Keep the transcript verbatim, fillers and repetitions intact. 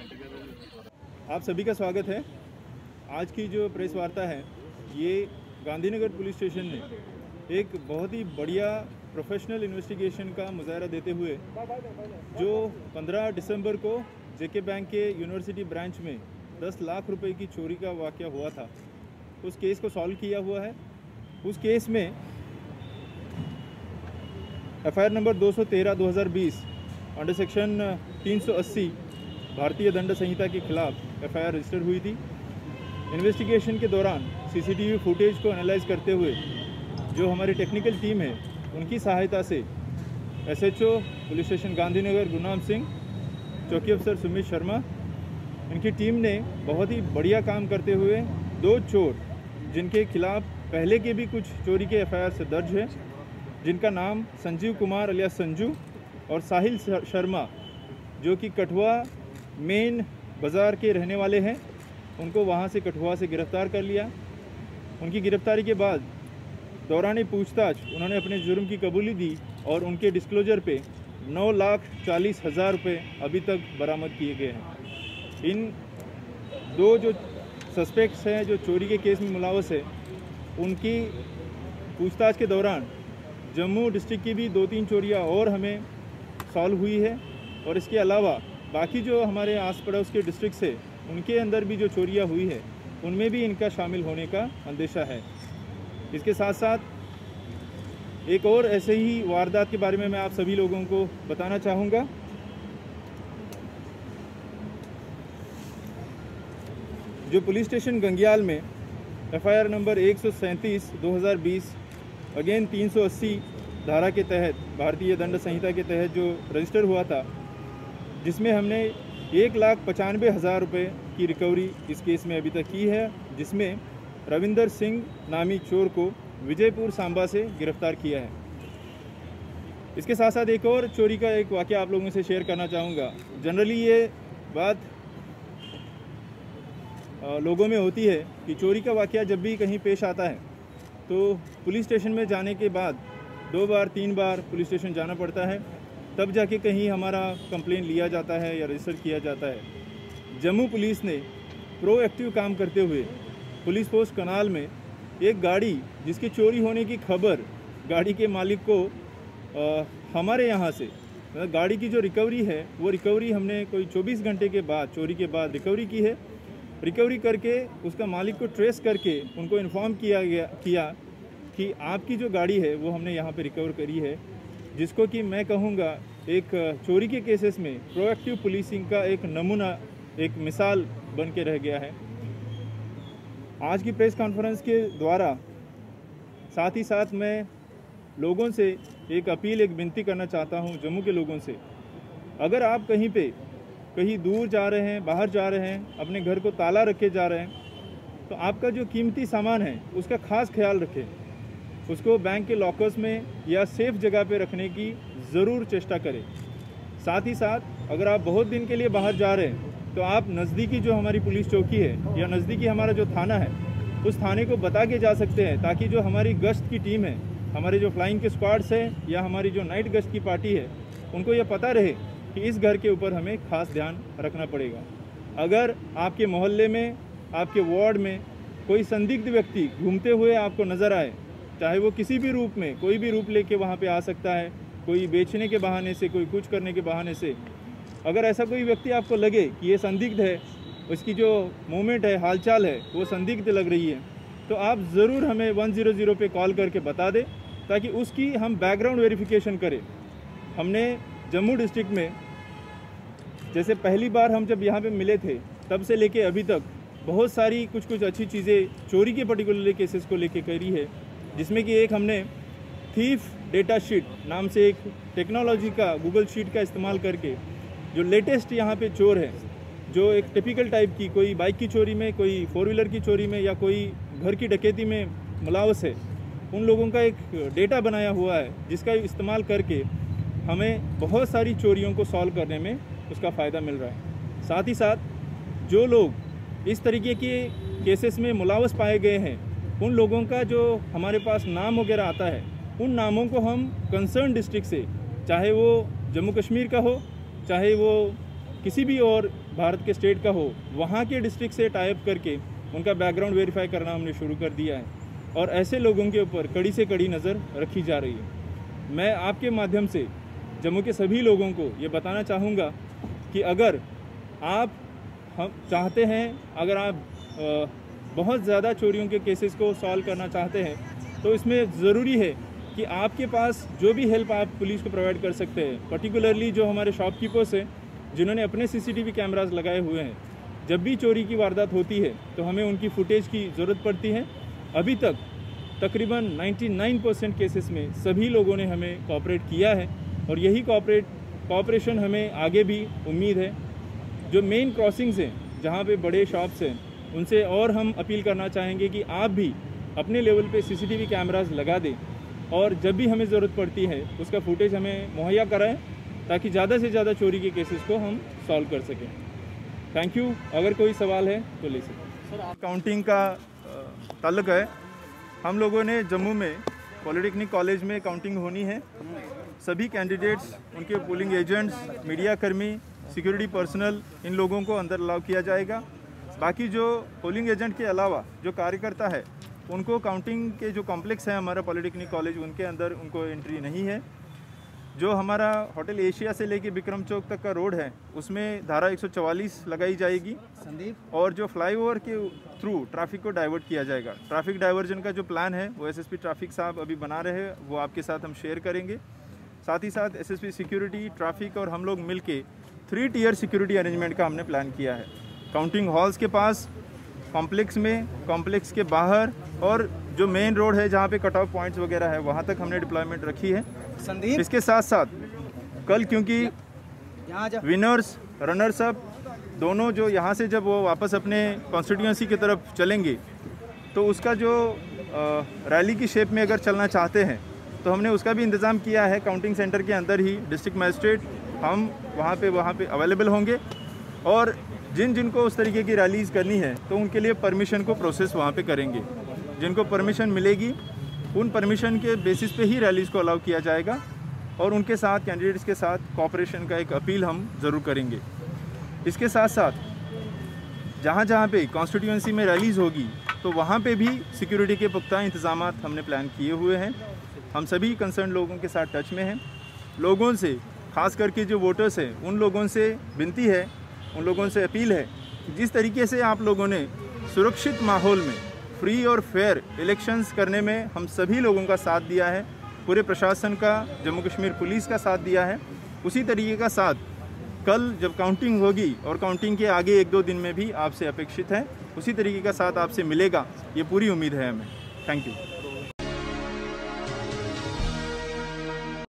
आप सभी का स्वागत है। आज की जो प्रेस वार्ता है ये गांधीनगर पुलिस स्टेशन ने एक बहुत ही बढ़िया प्रोफेशनल इन्वेस्टिगेशन का मुजाहरा देते हुए जो पंद्रह दिसंबर को जेके बैंक के यूनिवर्सिटी ब्रांच में दस लाख रुपए की चोरी का वाक़या हुआ था, उस केस को सॉल्व किया हुआ है। उस केस में एफ आई आर नंबर दो सौ तेरह दो हज़ार बीस अंडर सेक्शन तीन सौ अस्सी भारतीय दंड संहिता के खिलाफ एफ आई आर रजिस्टर हुई थी। इन्वेस्टिगेशन के दौरान C C T V footage को एनालाइज करते हुए जो हमारी टेक्निकल टीम है उनकी सहायता से S H O police station Gandhinagar Gurnam Singh, चौकी अफसर सुमित शर्मा, इनकी टीम ने बहुत ही बढ़िया काम करते हुए दो चोर जिनके खिलाफ पहले के भी कुछ चोरी के एफ आई आर से दर्ज है, जिनका नाम संजीव कुमार अलियास संजू और साहिल शर्मा जो कि कठुआ मेन बाज़ार के रहने वाले हैं, उनको वहां से कठुआ से गिरफ्तार कर लिया। उनकी गिरफ्तारी के बाद दौरान पूछताछ उन्होंने अपने जुर्म की कबूली दी और उनके डिस्क्लोजर पे नौ लाख चालीस हज़ार रुपये अभी तक बरामद किए गए हैं। इन दो जो सस्पेक्ट्स हैं जो चोरी के केस में मुलव्वस है, उनकी पूछताछ के दौरान जम्मू डिस्ट्रिक्ट की भी दो तीन चोरियां और हमें सॉल्व हुई है और इसके अलावा बाकी जो हमारे आस पड़ोस के डिस्ट्रिक्ट से उनके अंदर भी जो चोरियां हुई है उनमें भी इनका शामिल होने का अंदेशा है। इसके साथ साथ एक और ऐसे ही वारदात के बारे में मैं आप सभी लोगों को बताना चाहूँगा। जो पुलिस स्टेशन गंगियाल में एफ आई आर नंबर एक सौ सैंतीस दो हज़ार बीस अगेन तीन सौ अस्सी धारा के तहत भारतीय दंड संहिता के तहत जो रजिस्टर हुआ था, जिसमें हमने एक लाख पचानवे हज़ार रुपये की रिकवरी इस केस में अभी तक की है, जिसमें रविंदर सिंह नामी चोर को विजयपुर सांबा से गिरफ्तार किया है। इसके साथ साथ एक और चोरी का एक वाक़या आप लोगों से शेयर करना चाहूँगा। जनरली ये बात लोगों में होती है कि चोरी का वाक़या जब भी कहीं पेश आता है तो पुलिस स्टेशन में जाने के बाद दो बार तीन बार पुलिस स्टेशन जाना पड़ता है, तब जाके कहीं हमारा कंप्लेन लिया जाता है या रजिस्टर किया जाता है। जम्मू पुलिस ने प्रोएक्टिव काम करते हुए पुलिस पोस्ट कनाल में एक गाड़ी जिसकी चोरी होने की खबर गाड़ी के मालिक को आ, हमारे यहाँ से गाड़ी की जो रिकवरी है वो रिकवरी हमने कोई चौबीस घंटे के बाद चोरी के बाद रिकवरी की है। रिकवरी करके उसका मालिक को ट्रेस करके उनको इन्फॉर्म किया गया किया कि आपकी जो गाड़ी है वो हमने यहाँ पे रिकवर करी है, जिसको कि मैं कहूँगा एक चोरी के केसेस में प्रोएक्टिव पुलिसिंग का एक नमूना, एक मिसाल बन के रह गया है। आज की प्रेस कॉन्फ्रेंस के द्वारा साथ ही साथ मैं लोगों से एक अपील, एक विनती करना चाहता हूँ जम्मू के लोगों से। अगर आप कहीं पे कहीं दूर जा रहे हैं, बाहर जा रहे हैं, अपने घर को ताला रखे जा रहे हैं, तो आपका जो कीमती सामान है उसका खास ख्याल रखें। उसको बैंक के लॉकर्स में या सेफ जगह पे रखने की ज़रूर चेष्टा करें। साथ ही साथ अगर आप बहुत दिन के लिए बाहर जा रहे हैं तो आप नज़दीकी जो हमारी पुलिस चौकी है या नज़दीकी हमारा जो थाना है उस थाने को बता के जा सकते हैं, ताकि जो हमारी गश्त की टीम है, हमारे जो फ्लाइंग के स्क्वाड्स हैं या हमारी जो नाइट गश्त की पार्टी है, उनको यह पता रहे कि इस घर के ऊपर हमें खास ध्यान रखना पड़ेगा। अगर आपके मोहल्ले में, आपके वार्ड में कोई संदिग्ध व्यक्ति घूमते हुए आपको नज़र आए, चाहे वो किसी भी रूप में, कोई भी रूप लेके वहाँ पे आ सकता है, कोई बेचने के बहाने से, कोई कुछ करने के बहाने से, अगर ऐसा कोई व्यक्ति आपको लगे कि ये संदिग्ध है, उसकी जो मूवमेंट है, हालचाल है, वो संदिग्ध लग रही है, तो आप ज़रूर हमें वन ज़ीरो ज़ीरो पे कॉल करके बता दें, ताकि उसकी हम बैकग्राउंड वेरिफिकेशन करें। हमने जम्मू डिस्ट्रिक्ट में जैसे पहली बार हम जब यहाँ पे मिले थे तब से लेके अभी तक बहुत सारी कुछ कुछ अच्छी चीज़ें चोरी के पर्टिकुलर केसेस को लेके करी है, जिसमें कि एक हमने थीफ डेटा शीट नाम से एक टेक्नोलॉजी का गूगल शीट का इस्तेमाल करके जो लेटेस्ट यहाँ पे चोर है, जो एक टिपिकल टाइप की, कोई बाइक की चोरी में, कोई फोर व्हीलर की चोरी में या कोई घर की डकैती में मुलव्वस है, उन लोगों का एक डेटा बनाया हुआ है, जिसका इस्तेमाल करके हमें बहुत सारी चोरियों को सॉल्व करने में उसका फ़ायदा मिल रहा है। साथ ही साथ जो लोग इस तरीके के केसेस में मुलव्वस पाए गए हैं, उन लोगों का जो हमारे पास नाम वगैरह आता है, उन नामों को हम कंसर्न डिस्ट्रिक्ट से, चाहे वो जम्मू कश्मीर का हो, चाहे वो किसी भी और भारत के स्टेट का हो, वहाँ के डिस्ट्रिक्ट से टाई अप करके उनका बैकग्राउंड वेरीफाई करना हमने शुरू कर दिया है और ऐसे लोगों के ऊपर कड़ी से कड़ी नज़र रखी जा रही है। मैं आपके माध्यम से जम्मू के सभी लोगों को ये बताना चाहूँगा कि अगर आप हम चाहते हैं, अगर आप आ, बहुत ज़्यादा चोरियों के केसेस को सॉल्व करना चाहते हैं, तो इसमें ज़रूरी है कि आपके पास जो भी हेल्प आप पुलिस को प्रोवाइड कर सकते हैं, पर्टिकुलरली जो हमारे शॉपकीपर्स हैं जिन्होंने अपने सीसीटीवी कैमरास लगाए हुए हैं, जब भी चोरी की वारदात होती है तो हमें उनकी फुटेज की ज़रूरत पड़ती है। अभी तक तकरीबन निन्यानवे परसेंट केसेस में सभी लोगों ने हमें कोऑपरेट किया है और यही कोऑपरेट कोऑपरेशन हमें आगे भी उम्मीद है। जो मेन क्रॉसिंग्स हैं, जहाँ पे बड़े शॉप्स हैं, उनसे और हम अपील करना चाहेंगे कि आप भी अपने लेवल पे सीसीटीवी कैमरास लगा दें और जब भी हमें ज़रूरत पड़ती है उसका फुटेज हमें मुहैया कराएं ताकि ज़्यादा से ज़्यादा चोरी के केसेस को हम सॉल्व कर सकें। Thank you. अगर कोई सवाल है तो ले सकते। सर, काउंटिंग का ताल्लुक है, हम लोगों ने जम्मू में पॉलिटेक्निक कॉलेज में काउंटिंग होनी है। सभी कैंडिडेट्स, उनके पोलिंग एजेंट्स, मीडिया कर्मी, सिक्योरिटी पर्सनल, इन लोगों को अंदर अलाउ किया जाएगा। बाकी जो पोलिंग एजेंट के अलावा जो कार्यकर्ता है, उनको काउंटिंग के जो कॉम्प्लेक्स है हमारा पॉलिटेक्निक कॉलेज, उनके अंदर उनको एंट्री नहीं है। जो हमारा होटल एशिया से लेके विक्रम चौक तक का रोड है, उसमें धारा एक सौ चवालीस लगाई जाएगी संदीप, और जो फ्लाईओवर के थ्रू ट्रैफिक को डाइवर्ट किया जाएगा। ट्रैफिक डाइवर्जन का जो प्लान है वो एसएसपी ट्रैफिक साहब अभी बना रहे हैं, वो आपके साथ हम शेयर करेंगे। साथ ही साथ एसएसपी सिक्योरिटी, ट्रैफिक और हम लोग मिलके थ्री टियर सिक्योरिटी अरेंजमेंट का हमने प्लान किया है। काउंटिंग हॉल्स के पास, कॉम्प्लेक्स में, कॉम्प्लेक्स के बाहर और जो मेन रोड है जहाँ पे कट ऑफ पॉइंट्स वगैरह है, वहाँ तक हमने डिप्लॉयमेंट रखी है। संदीप, इसके साथ साथ कल क्योंकि विनर्स रनर्स अप दोनों जो यहाँ से जब वो वापस अपने कॉन्स्टिट्यूंसी की तरफ चलेंगे, तो उसका जो आ, रैली की शेप में अगर चलना चाहते हैं तो हमने उसका भी इंतज़ाम किया है। काउंटिंग सेंटर के अंदर ही डिस्ट्रिक्ट मजिस्ट्रेट हम वहाँ पे वहाँ पे अवेलेबल होंगे और जिन जिनको उस तरीके की रैलीज़ करनी है तो उनके लिए परमिशन को प्रोसेस वहाँ पे करेंगे। जिनको परमिशन मिलेगी उन परमिशन के बेसिस पे ही रैलीज़ को अलाउ किया जाएगा और उनके साथ, कैंडिडेट्स के साथ कोऑपरेशन का एक अपील हम ज़रूर करेंगे। इसके साथ साथ जहाँ जहाँ पे कॉन्स्टिट्यूंसी में रैलीज़ होगी तो वहाँ पे भी सिक्योरिटी के पुख्ता इंतज़ाम हमने प्लान किए हुए हैं। हम सभी कंसर्न लोगों के साथ टच में हैं। लोगों से, ख़ास करके जो वोटर्स हैं, उन लोगों से विनती है, उन लोगों से अपील है कि जिस तरीके से आप लोगों ने सुरक्षित माहौल में फ्री और फेयर इलेक्शंस करने में हम सभी लोगों का साथ दिया है, पूरे प्रशासन का, जम्मू कश्मीर पुलिस का साथ दिया है, उसी तरीके का साथ कल जब काउंटिंग होगी और काउंटिंग के आगे एक दो दिन में भी आपसे अपेक्षित है, उसी तरीके का साथ आपसे मिलेगा, ये पूरी उम्मीद है हमें। Thank you.